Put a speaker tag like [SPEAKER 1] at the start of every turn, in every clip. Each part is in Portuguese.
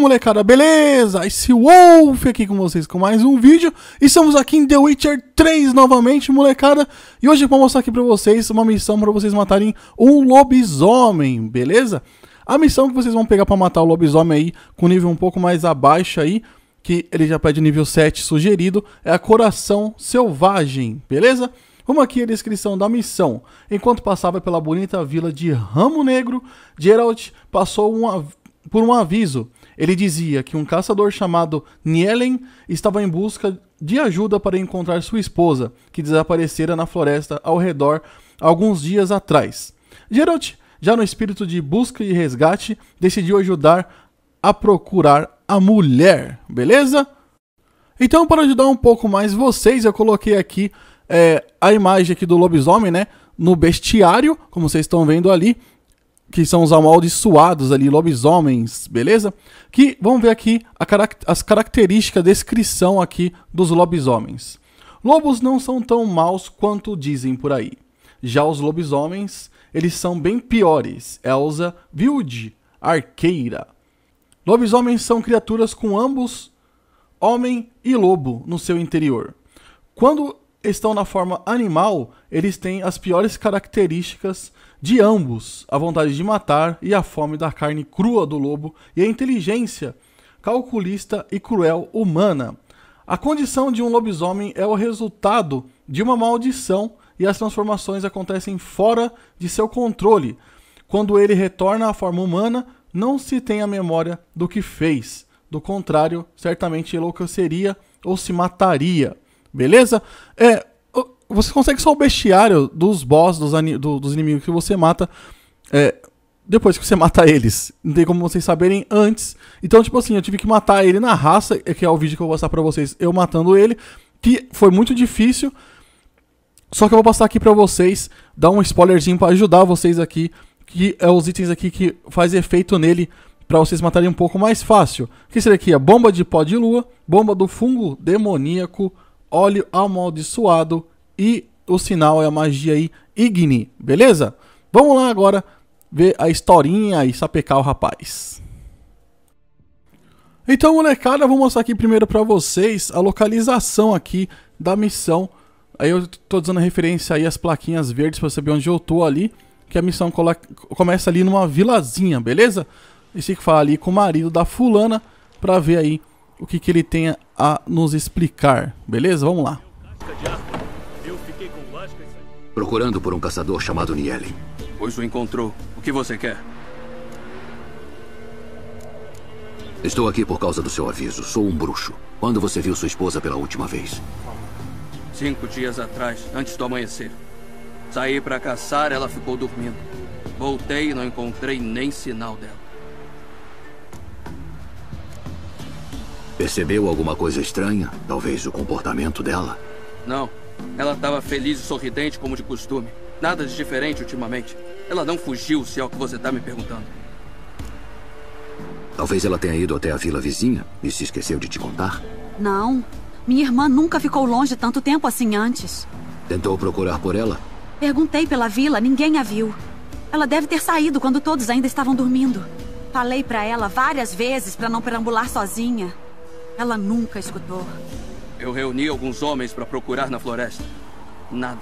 [SPEAKER 1] molecada, beleza? Esse Wolf aqui com vocês com mais um vídeo. Estamos aqui em The Witcher 3 novamente, molecada. E hoje eu vou mostrar aqui pra vocês uma missão pra vocês matarem um lobisomem, beleza? A missão que vocês vão pegar pra matar o lobisomem aí, com nível um pouco mais abaixo aí, que ele já pede nível 7 sugerido, é a Coração Selvagem, beleza? Vamos aqui a descrição da missão. Enquanto passava pela bonita vila de Ramo Negro, Geralt passou por um aviso. Ele dizia que um caçador chamado Nielen estava em busca de ajuda para encontrar sua esposa, que desaparecera na floresta ao redor alguns dias atrás. Geralt, já no espírito de busca e resgate, decidiu ajudar a procurar a mulher, beleza? Então, para ajudar um pouco mais vocês, eu coloquei aqui a imagem aqui do lobisomem, né, no bestiário, como vocês estão vendo ali, que são os amaldiçoados ali, lobisomens, beleza? Que vamos ver aqui as características, a descrição aqui dos lobisomens. Lobos não são tão maus quanto dizem por aí. Já os lobisomens, eles são bem piores. Elsa Vilde, arqueira. Lobisomens são criaturas com ambos, homem e lobo, no seu interior. Quando estão na forma animal, eles têm as piores características de ambos, a vontade de matar e a fome da carne crua do lobo e a inteligência calculista e cruel humana. A condição de um lobisomem é o resultado de uma maldição e as transformações acontecem fora de seu controle. Quando ele retorna à forma humana, não se tem a memória do que fez. Do contrário, certamente enlouqueceria ou se mataria. Beleza? Você consegue só o bestiário dos boss, dos inimigos que você mata depois que você mata eles. Não tem como vocês saberem antes. Então, tipo assim, eu tive que matar ele na raça, que é o vídeo que eu vou mostrar pra vocês, eu matando ele, que foi muito difícil. Só que eu vou passar aqui pra vocês, dar um spoilerzinho pra ajudar vocês aqui, que é os itens aqui que faz efeito nele, pra vocês matarem um pouco mais fácil. O que seria aqui? A bomba de pó de lua, bomba do fungo demoníaco, óleo amaldiçoado e o sinal é a magia aí, Igni, beleza? Vamos lá agora ver a historinha e sapecar o rapaz. Então, molecada, eu vou mostrar aqui primeiro pra vocês a localização aqui da missão. Aí eu tô dando referência aí às plaquinhas verdes pra saber onde eu tô ali, que a missão começa ali numa vilazinha, beleza? E você que fala ali com o marido da fulana pra ver aí o que ele tem a nos explicar, beleza? Vamos lá.
[SPEAKER 2] Procurando por um caçador chamado Nielen.
[SPEAKER 3] Pois o encontrou. O que você quer?
[SPEAKER 2] Estou aqui por causa do seu aviso. Sou um bruxo. Quando você viu sua esposa pela última vez?
[SPEAKER 3] 5 dias atrás, antes do amanhecer. Saí pra caçar, ela ficou dormindo. Voltei e não encontrei nem sinal dela.
[SPEAKER 2] Percebeu alguma coisa estranha? Talvez o comportamento dela?
[SPEAKER 3] Não. Ela estava feliz e sorridente como de costume. Nada de diferente ultimamente. Ela não fugiu, se é o que você está me perguntando.
[SPEAKER 2] Talvez ela tenha ido até a vila vizinha e se esqueceu de te contar?
[SPEAKER 4] Não. Minha irmã nunca ficou longe tanto tempo assim antes.
[SPEAKER 2] Tentou procurar por ela?
[SPEAKER 4] Perguntei pela vila, ninguém a viu. Ela deve ter saído quando todos ainda estavam dormindo. Falei pra ela várias vezes pra não perambular sozinha. Ela nunca escutou.
[SPEAKER 3] Eu reuni alguns homens para procurar na floresta. Nada.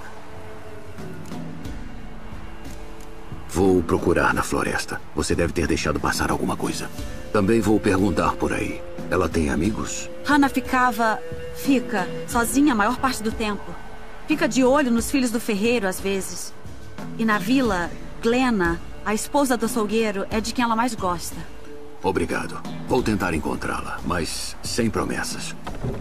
[SPEAKER 2] Vou procurar na floresta. Você deve ter deixado passar alguma coisa. Também vou perguntar por aí. Ela tem amigos?
[SPEAKER 4] Hannah fica sozinha a maior parte do tempo. Fica de olho nos filhos do ferreiro às vezes. E na vila, Glenna, a esposa do açougueiro, é de quem ela mais gosta.
[SPEAKER 2] Obrigado. Vou tentar encontrá-la, mas sem promessas.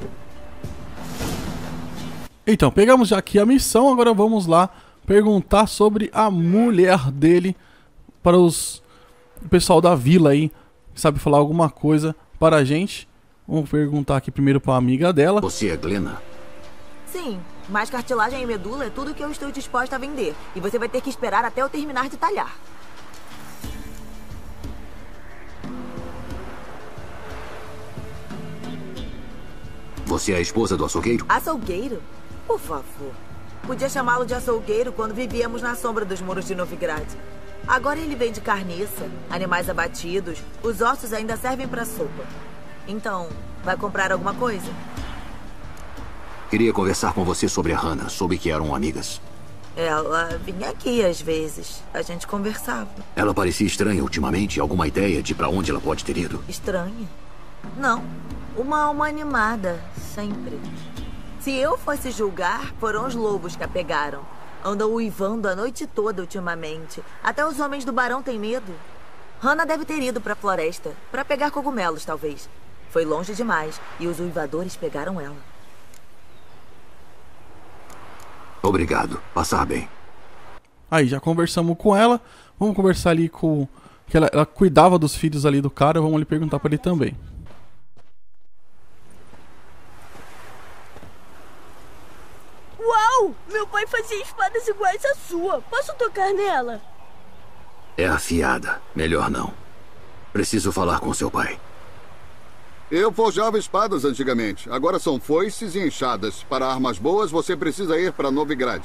[SPEAKER 1] Então, pegamos já aqui a missão, agora vamos lá perguntar sobre a mulher dele para o pessoal da vila aí, que sabe falar alguma coisa para a gente. Vamos perguntar aqui primeiro para a amiga dela.
[SPEAKER 2] Você é Glenna?
[SPEAKER 5] Sim, mas cartilagem e medula é tudo que eu estou disposta a vender. E você vai ter que esperar até eu terminar de talhar.
[SPEAKER 2] Você é a esposa do açougueiro?
[SPEAKER 5] Açougueiro? Por favor. Podia chamá-lo de açougueiro quando vivíamos na sombra dos muros de Novigrad. Agora ele vende carniça, animais abatidos. Os ossos ainda servem pra sopa. Então, vai comprar alguma coisa?
[SPEAKER 2] Queria conversar com você sobre a Hannah. Soube que eram amigas.
[SPEAKER 5] Ela vinha aqui às vezes. A gente conversava.
[SPEAKER 2] Ela parecia estranha ultimamente. Alguma ideia de pra onde ela pode ter ido?
[SPEAKER 5] Estranha? Não. Uma alma animada, sempre. Se eu fosse julgar, foram os lobos que a pegaram. Andam uivando a noite toda ultimamente. Até os homens do barão têm medo. Hannah deve ter ido pra floresta. Pra pegar cogumelos, talvez. Foi longe demais. E os uivadores pegaram ela.
[SPEAKER 2] Obrigado. Passar bem.
[SPEAKER 1] Aí, já conversamos com ela. Vamos conversar ali com... que ela cuidava dos filhos ali do cara. Vamos lhe perguntar pra ele também.
[SPEAKER 6] Uau! Meu pai fazia espadas iguais à sua. Posso tocar nela?
[SPEAKER 2] É afiada. Melhor não. Preciso falar com seu pai.
[SPEAKER 7] Eu forjava espadas antigamente. Agora são foices e enxadas. Para armas boas, você precisa ir para Novigrad.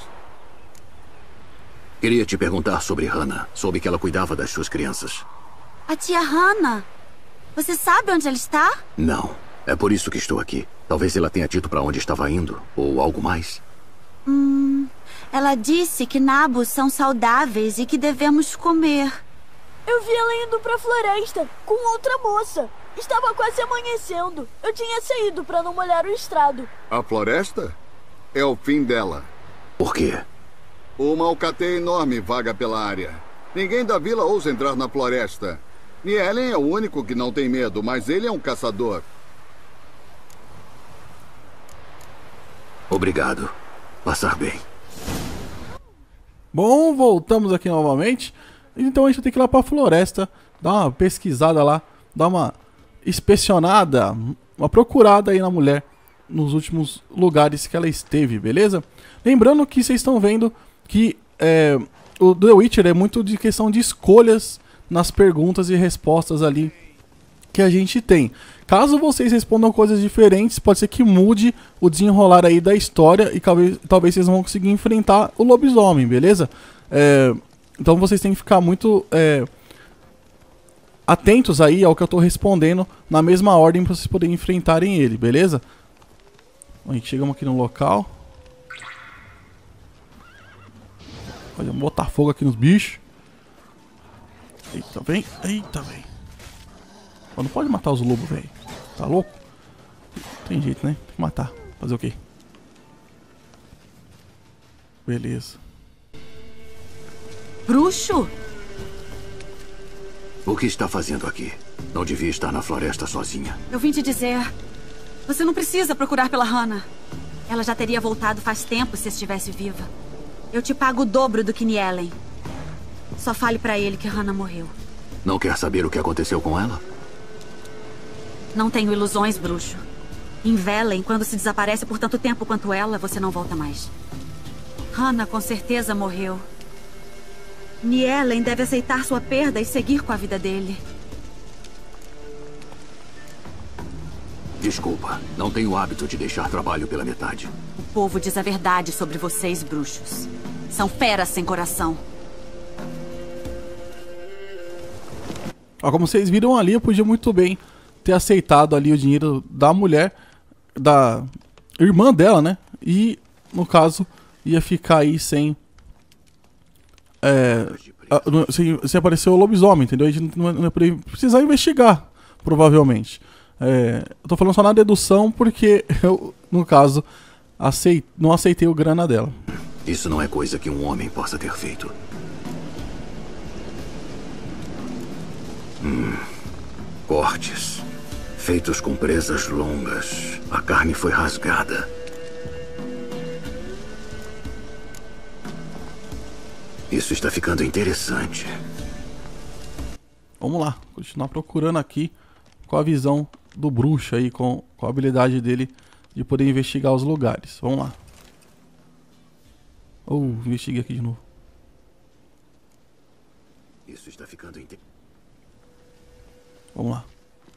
[SPEAKER 2] Queria te perguntar sobre Hannah. Soube que ela cuidava das suas crianças.
[SPEAKER 4] A tia Hannah. Você sabe onde ela está?
[SPEAKER 2] Não. É por isso que estou aqui. Talvez ela tenha dito para onde estava indo. Ou algo mais.
[SPEAKER 4] Ela disse que nabos são saudáveis e que devemos comer.
[SPEAKER 6] Eu vi ela indo pra floresta com outra moça. Estava quase amanhecendo. Eu tinha saído pra não molhar o estrado.
[SPEAKER 7] A floresta? É o fim dela.
[SPEAKER 2] Por quê?
[SPEAKER 7] Uma alcateia enorme vaga pela área. Ninguém da vila ousa entrar na floresta. Nielen é o único que não tem medo, mas ele é um caçador.
[SPEAKER 2] Obrigado. Passar bem.
[SPEAKER 1] Bom, voltamos aqui novamente. Então a gente vai ter que ir lá pra floresta. Dar uma pesquisada lá. Dar uma inspecionada. Uma procurada aí na mulher. Nos últimos lugares que ela esteve, beleza? Lembrando que vocês estão vendo que o The Witcher é muito de questão de escolhas nas perguntas e respostas ali que a gente tem. Caso vocês respondam coisas diferentes, pode ser que mude o desenrolar aí da história e talvez vocês vão conseguir enfrentar o lobisomem, beleza? Então vocês têm que ficar muito atentos aí ao que eu tô respondendo na mesma ordem para vocês poderem enfrentarem ele, beleza? Aí, chegamos aqui no local. Olha, vamos botar fogo aqui nos bichos. Eita, vem. Eita, vem. Não pode matar os lobos, velho. Tá louco? Tem jeito, né? Tem que matar. Fazer o quê? Beleza.
[SPEAKER 4] Bruxo?
[SPEAKER 2] O que está fazendo aqui? Não devia estar na floresta sozinha.
[SPEAKER 4] Eu vim te dizer... Você não precisa procurar pela Hannah. Ela já teria voltado faz tempo se estivesse viva. Eu te pago o dobro do que Nielen. Só fale pra ele que Hannah morreu.
[SPEAKER 2] Não quer saber o que aconteceu com ela?
[SPEAKER 4] Não tenho ilusões, bruxo. Em Velen, quando se desaparece por tanto tempo quanto ela, você não volta mais. Hannah com certeza morreu. Nielen deve aceitar sua perda e seguir com a vida dele.
[SPEAKER 2] Desculpa, não tenho o hábito de deixar trabalho pela metade.
[SPEAKER 4] O povo diz a verdade sobre vocês, bruxos. São feras sem coração.
[SPEAKER 1] Ó, como vocês viram ali, eu podia muito bem ter aceitado ali o dinheiro da mulher, da irmã dela, né? E, no caso, ia ficar aí sem aparecer o lobisomem, entendeu? A gente não ia precisar investigar, provavelmente. Eu tô falando só na dedução porque eu, no caso, não aceitei o grana dela.
[SPEAKER 2] Isso não é coisa que um homem possa ter feito. Cortes. Feitos com presas longas. A carne foi rasgada. Isso está ficando interessante.
[SPEAKER 1] Vamos lá, continuar procurando aqui com a visão do bruxo aí, com a habilidade dele de poder investigar os lugares. Vamos lá. Investiguei aqui de novo.
[SPEAKER 2] Isso está ficando interessante.
[SPEAKER 1] Vamos lá.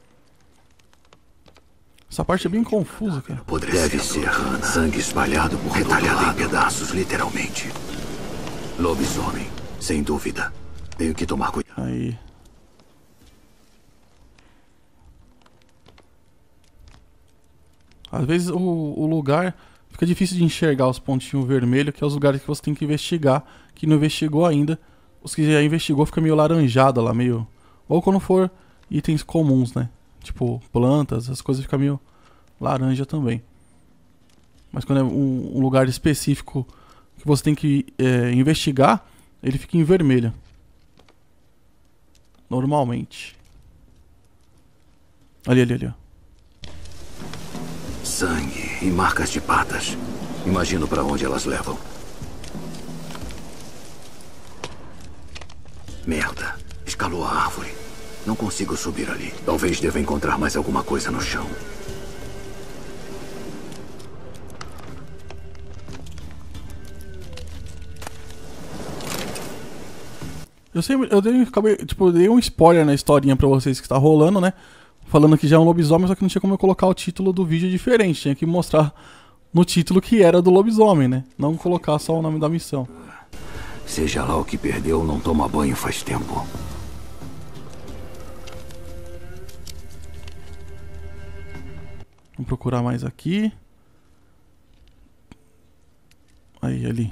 [SPEAKER 1] Essa parte é bem confusa, cara.
[SPEAKER 2] Deve ser Hannah. Sangue espalhado por retalhado em pedaços, literalmente. Lobisomem, sem dúvida. Tenho que tomar cuidado.
[SPEAKER 1] Aí. Às vezes o lugar fica difícil de enxergar os pontinhos vermelhos, que é os lugares que você tem que investigar, que não investigou ainda. Os que já investigou fica meio laranjado lá, meio... Ou quando for itens comuns, né? Tipo plantas, as coisas ficam meio laranja também. Mas quando é um lugar específico que você tem que investigar, ele fica em vermelho. Normalmente. Ali, ó.
[SPEAKER 2] Sangue e marcas de patas. Imagino para onde elas levam. Merda. Escalou a árvore. Não consigo subir ali. Talvez deva encontrar mais alguma coisa no chão.
[SPEAKER 1] Eu dei um spoiler na historinha pra vocês que tá rolando, né? Falando que já é um lobisomem, só que não tinha como eu colocar o título do vídeo diferente. Tinha que mostrar no título que era do lobisomem, né? Não colocar só o nome da missão.
[SPEAKER 2] Seja lá o que perdeu, não toma banho faz tempo.
[SPEAKER 1] Vamos procurar mais aqui. Aí, ali.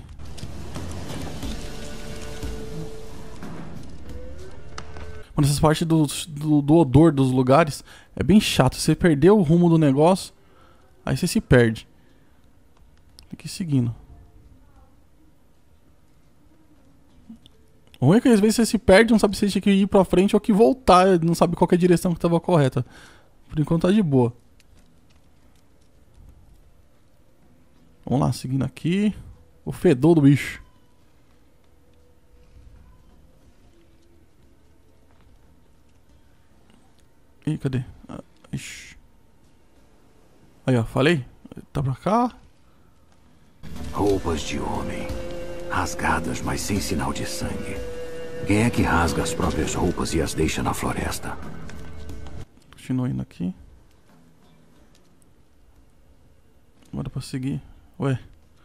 [SPEAKER 1] Mano, essas partes do odor dos lugares é bem chato. Você perdeu o rumo do negócio, aí você se perde. Tem que ir seguindo. O ruim é que às vezes você se perde, não sabe se você tinha que ir pra frente ou que voltar. Não sabe qual que é a direção que estava correta. Por enquanto tá de boa. Vamos lá, seguindo aqui. O fedor do bicho. Ih, cadê? Ixi. Aí, ó, falei? Tá pra cá?
[SPEAKER 2] Roupas de homem. Rasgadas, mas sem sinal de sangue. Quem é que rasga as próprias roupas e as deixa na floresta?
[SPEAKER 1] Continua indo aqui. Bora pra seguir. Ué.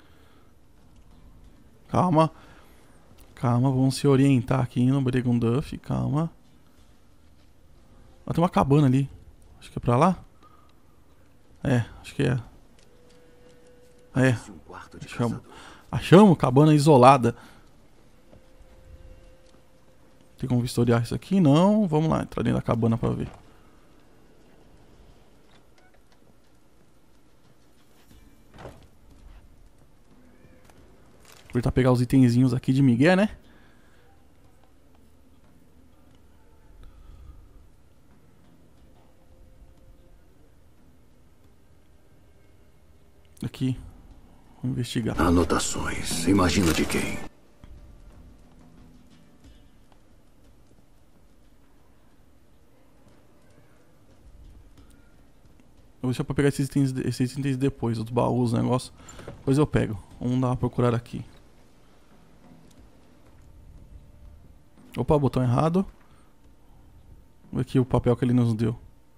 [SPEAKER 1] Calma. Calma, vamos se orientar aqui no Bregunduff. Calma. Ah, tem uma cabana ali. Acho que é pra lá? É, acho que é. É. Achamos cabana isolada. Tem como vistoriar isso aqui? Não. Vamos lá, entrar dentro da cabana pra ver. Vou tentar pegar os itenzinhos aqui de Miguel, né? Aqui. Vamos investigar.
[SPEAKER 2] Anotações. Imagino de quem?
[SPEAKER 1] Eu vou deixar pra pegar esses itens depois, os baús, o negócio. Depois eu pego. Vamos dar uma procurada aqui. Opa, botão errado. Vamos ver aqui o papel que ele nos deu.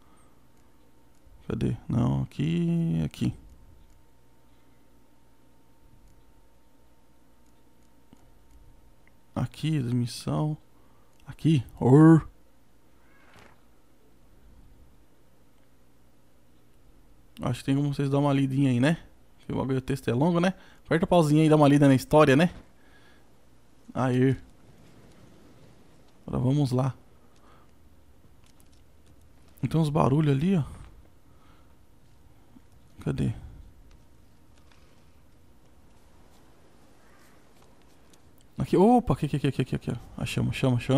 [SPEAKER 1] Cadê? Não, aqui. Aqui. Aqui, missão. Aqui. Acho que tem como vocês dar uma lidinha aí, né? Porque o texto é longo, né? Aperta o pauzinho aí e dá uma lida na história, né? Aí. Agora vamos lá. Tem uns barulhos ali, ó. Cadê? Aqui, opa, aqui, ó. Achamos.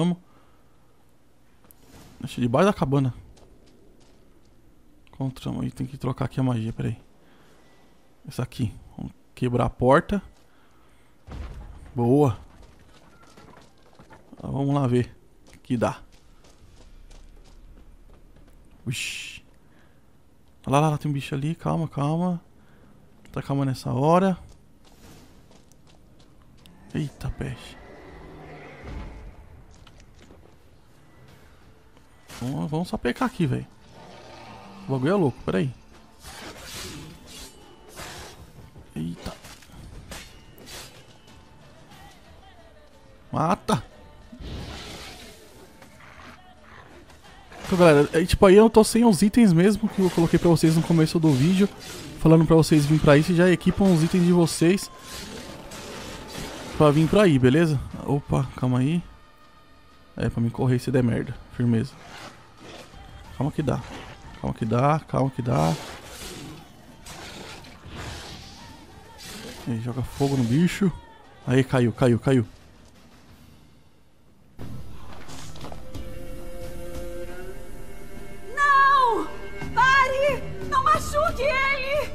[SPEAKER 1] Acho debaixo da cabana. Encontramos aí, tem que trocar aqui a magia, peraí. Essa aqui. Vamos quebrar a porta. Boa. Vamos lá ver o que dá. Uxi. Lá, tem um bicho ali, calma. Tá calma nessa hora. Eita, peixe. Vamos só pegar aqui, velho. O bagulho é louco, peraí. Eita. Mata. Então, galera, tipo, aí eu tô sem os itens mesmo que eu coloquei pra vocês no começo do vídeo. Falando pra vocês virem pra aí, vocês já equipam os itens de vocês pra vir pra aí, beleza? Opa, calma aí. É, pra me correr se der merda. Firmeza. Calma que dá. Calma que dá, calma que dá. Aí, joga fogo no bicho. Aí, caiu.
[SPEAKER 4] Não! Pare! Não machuque ele!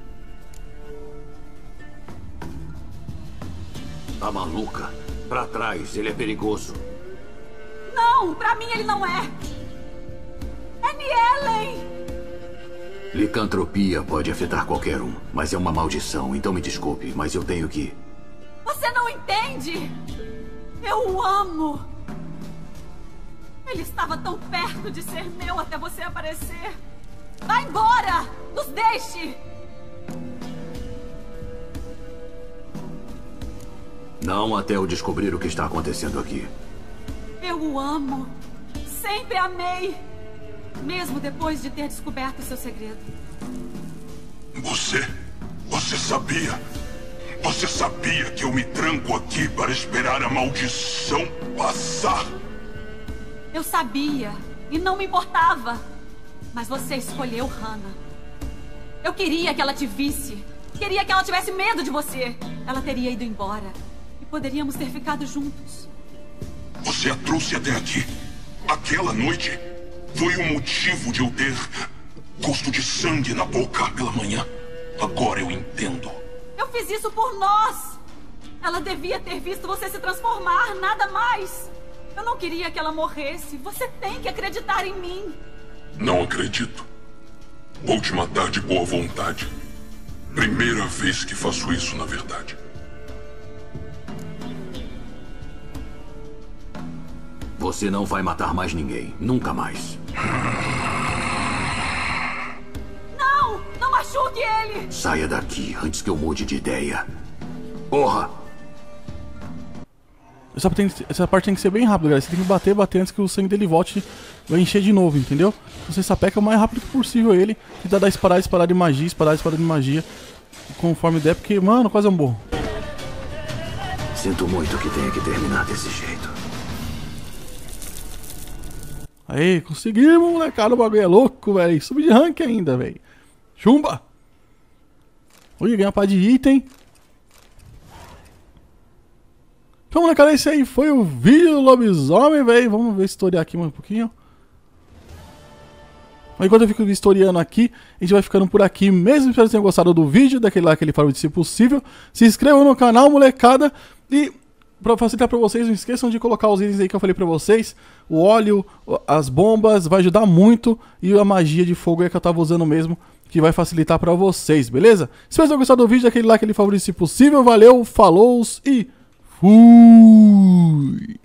[SPEAKER 2] Tá maluca? Pra trás, ele é perigoso.
[SPEAKER 4] Não! Pra mim ele não é! É Nielen!
[SPEAKER 2] Licantropia pode afetar qualquer um, mas é uma maldição, então me desculpe, mas eu tenho que...
[SPEAKER 4] Você não entende! Eu o amo! Ele estava tão perto de ser meu até você aparecer! Vá embora! Nos deixe!
[SPEAKER 2] Não até eu descobrir o que está acontecendo aqui.
[SPEAKER 4] Eu o amo! Sempre amei! Mesmo depois de ter descoberto seu segredo.
[SPEAKER 8] Você sabia? Você sabia que eu me tranco aqui para esperar a maldição passar?
[SPEAKER 4] Eu sabia e não me importava. Mas você escolheu Hannah. Eu queria que ela te visse. Queria que ela tivesse medo de você. Ela teria ido embora e poderíamos ter ficado juntos.
[SPEAKER 8] Você a trouxe até aqui. Aquela noite foi o motivo de eu ter gosto de sangue na boca pela manhã. Agora eu entendo.
[SPEAKER 4] Eu fiz isso por nós. Ela devia ter visto você se transformar, nada mais. Eu não queria que ela morresse. Você tem que acreditar em mim.
[SPEAKER 8] Não acredito. Vou te matar de boa vontade. Primeira vez que faço isso, na verdade.
[SPEAKER 2] Você não vai matar mais ninguém. Nunca mais.
[SPEAKER 4] Não! Não machuque ele!
[SPEAKER 2] Saia daqui antes que eu mude de ideia. Porra!
[SPEAKER 1] Essa parte tem que ser bem rápida, galera. Você tem que bater antes que o sangue dele volte. Vai encher de novo, entendeu? Você sapeca o mais rápido possível ele. Tentar dar espadada de magia, espadada de magia. Conforme der, porque, mano, quase é um burro.
[SPEAKER 2] Sinto muito que tenha que terminar desse jeito.
[SPEAKER 1] Aí, conseguimos, molecada. O bagulho é louco, velho. Subir de rank ainda, velho. Chumba! Ui, ganhar uma pá de item. Então, molecada, esse aí foi o vídeo do lobisomem, velho. Vamos ver historiar aqui mais um pouquinho. Enquanto eu fico historiando aqui, a gente vai ficando por aqui mesmo. Espero que tenham gostado do vídeo, daquele lá que ele falou de ser possível. Se inscrevam no canal, molecada. E pra facilitar pra vocês, não esqueçam de colocar os itens aí que eu falei pra vocês. O óleo, as bombas, vai ajudar muito. E a magia de fogo é que eu tava usando mesmo, que vai facilitar pra vocês, beleza? Espero que tenham gostado do vídeo, daquele lá que ele falou de ser possível. Valeu, falou e fui!